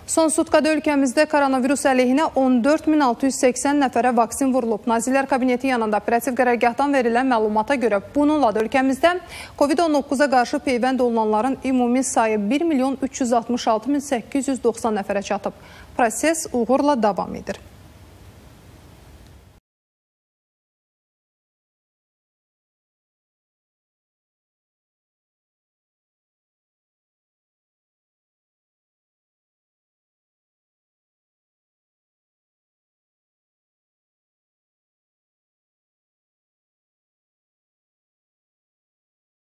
Son sutkada ölkəmizdə koronavirus əleyhinə 14.680 nəfərə vaksin vurulub. Nazirlər Kabineti yanında operativ qərargahdan verilən məlumata görə bununla da ölkəmizdə COVID-19-a qarşı peyvənd olunanların ümumi sayı 1.366.890 nəfərə çatıb. Proses uğurla davam edir.